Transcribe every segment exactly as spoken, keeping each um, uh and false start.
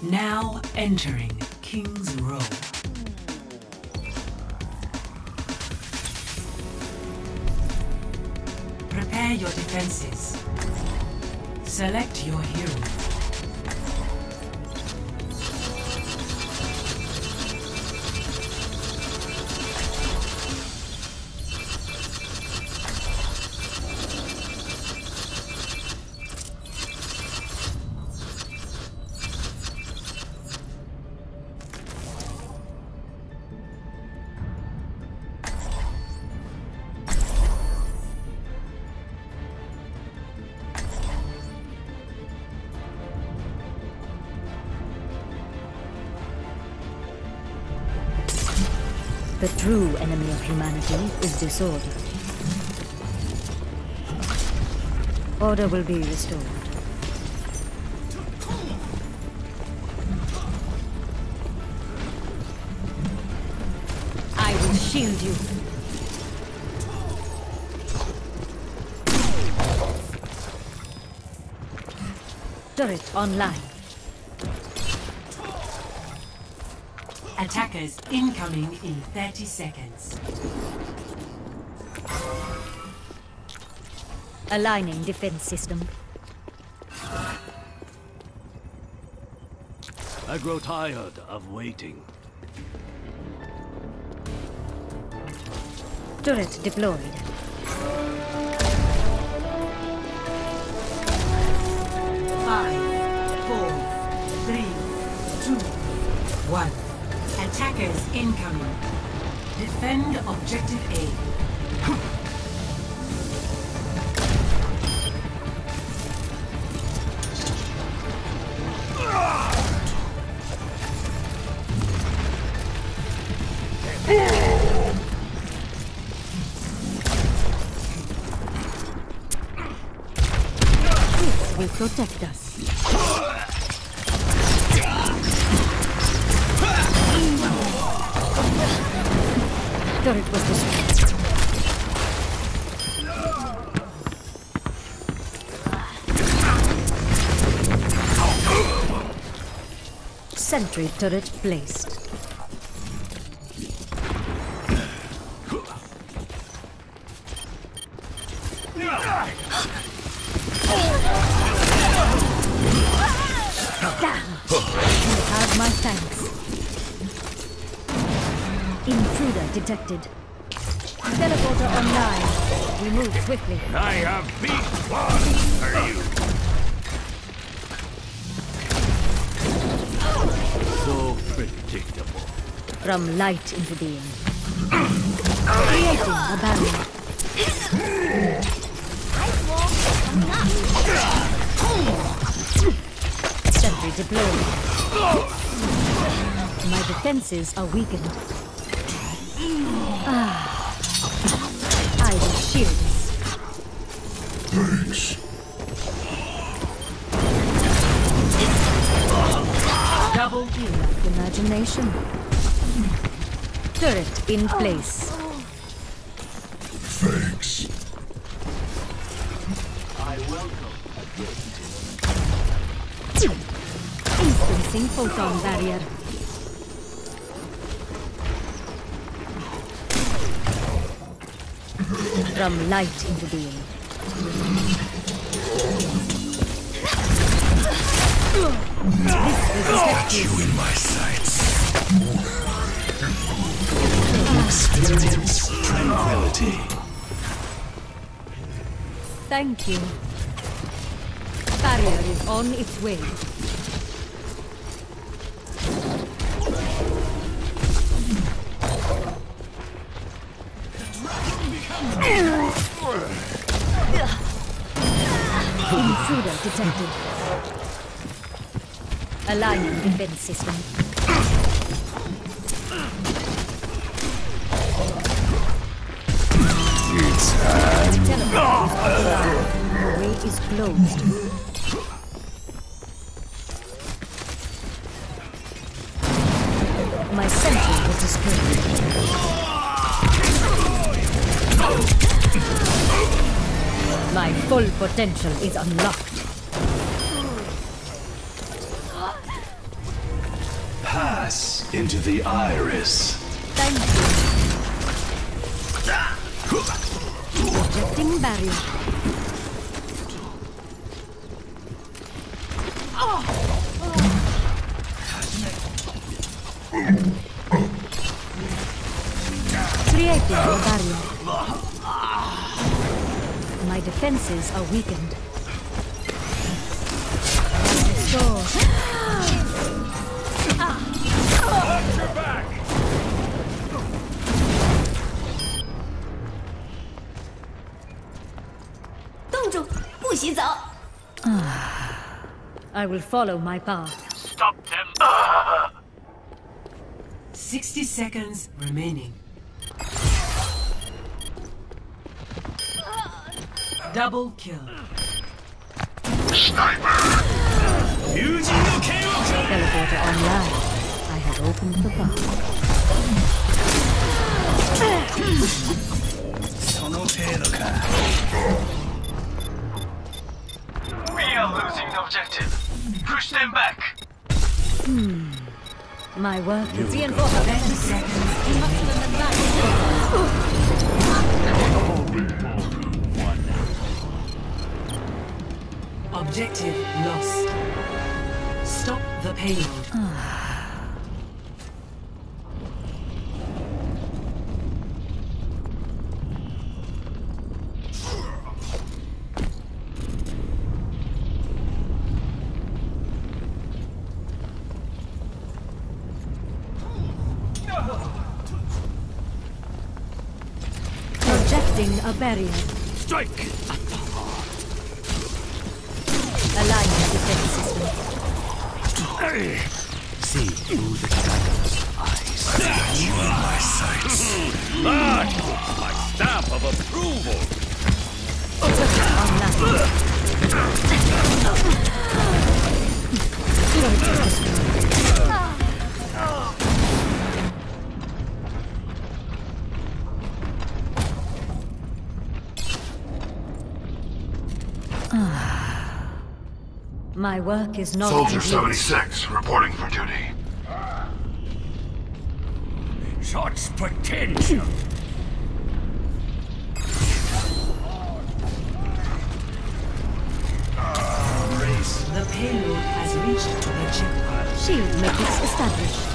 Now entering King's Row. Prepare your defenses. Select your hero. The true enemy of humanity is disorder. Order will be restored. I will shield you. Turret online. Attackers incoming in thirty seconds. Aligning defense system. I grow tired of waiting. Turret deployed. Five, four, three, two, one. Attackers incoming. Defend objective A. This will protect us. Turret was destroyed. Sentry turret placed. Damn! You have my thanks. Intruder detected. Teleporter online. We move swiftly. I have beat one for you. So predictable. From light into being. Creating a barrier. Sentry deployed. My defenses are weakened. Ah, I will shield this. Thanks. Double You lack imagination. Turret in place. Thanks. I welcome a gift. Instancing photon barrier. From light into being. This was Got you effective. in my sights. Experience tranquility. Thank you. Barrier is on its way. Intruder detected. Aligning defense system. It's time. Teleport is offline. The way is closed. My sentry was destroyed. My full potential is unlocked. into the iris. Thank you. Projecting barrier. Creating a barrier. My defenses are weakened. Restore. Watch your back! I will follow my path. Stop them! sixty seconds remaining. Double kill. Teleporter online. I have opened the path. We are losing the objective. Push them back. Hmm. My work is reinforced. thirty seconds. Objective lost. Stop the payload. Projecting a barrier. Strike! Align the defense system. See through the dragon's eyes. You in my sights. That my stamp of approval! Online. My work is not Soldier complete. seventy-six, reporting for duty. Shots potential! The payload has reached the checkpoint. Shield matrix established.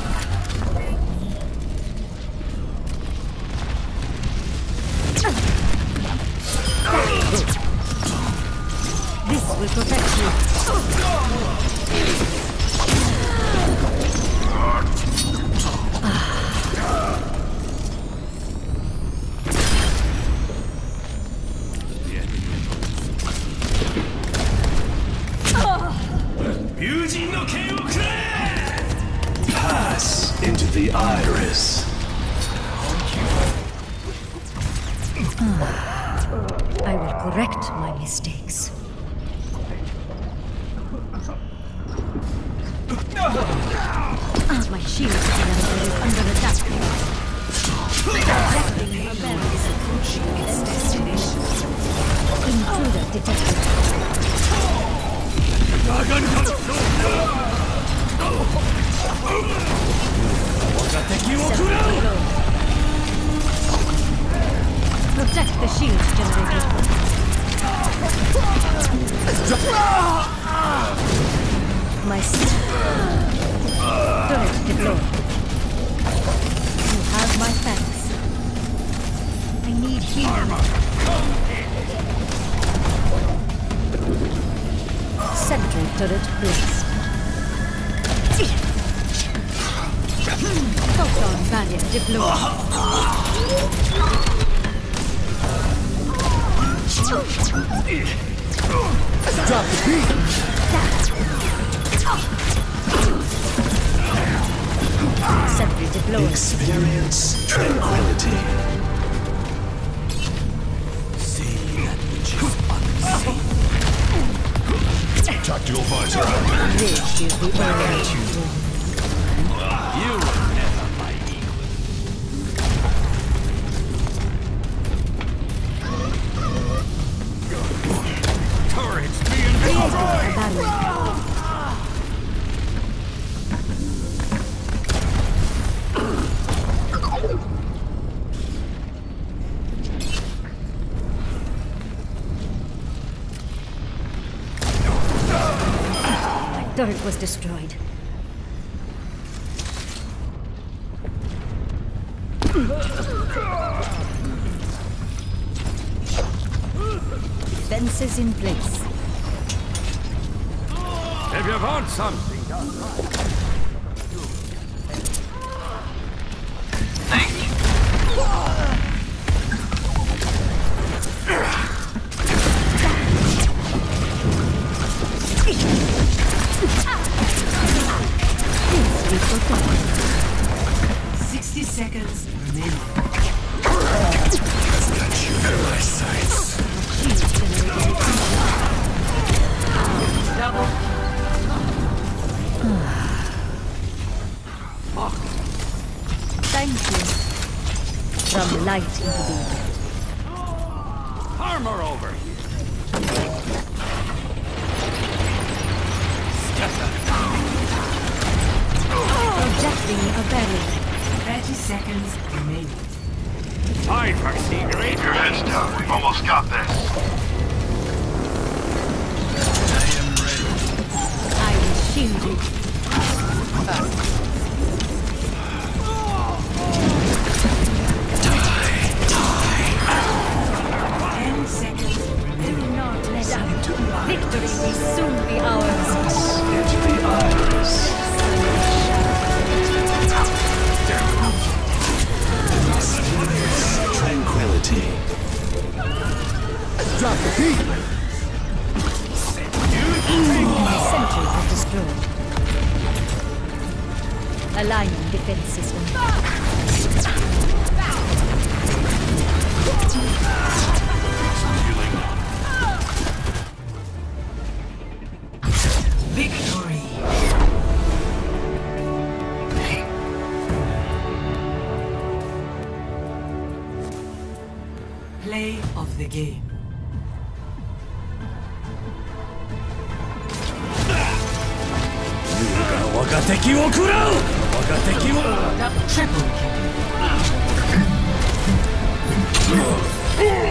This will protect you. Pass into the iris. I will correct my mistakes. Ah, my shield generator is under attack. Projecting a barrier. Is approaching its destination. Intruder detected. Separate below. Protect the shield generator. My turret deployed. You have my thanks. I need healing. Sentry turret placed. Photon barrier deployed. Drop the beat. Sentry deployed. Experience tranquility. See that which is unseen. Tactical visor out. This is the origin. You were never my equal. Turrets being destroyed! Barrier. turret was destroyed. Defenses in place. If you want something. Thank you. Sixty seconds remaining. Got you in my sights. Double. Thank you. From light into the Armor over here. projecting a barrier. Thirty seconds remaining. I foresee great. Keep your heads down. We've almost got this. I am ready. I will shield you. Ten seconds Do remaining. not let up. Victory will soon be ours. Into the eyes. Tranquility. Drop the beat. Sentry was destroyed. Aligning defense system. Victory. Play of the game. Triple kill.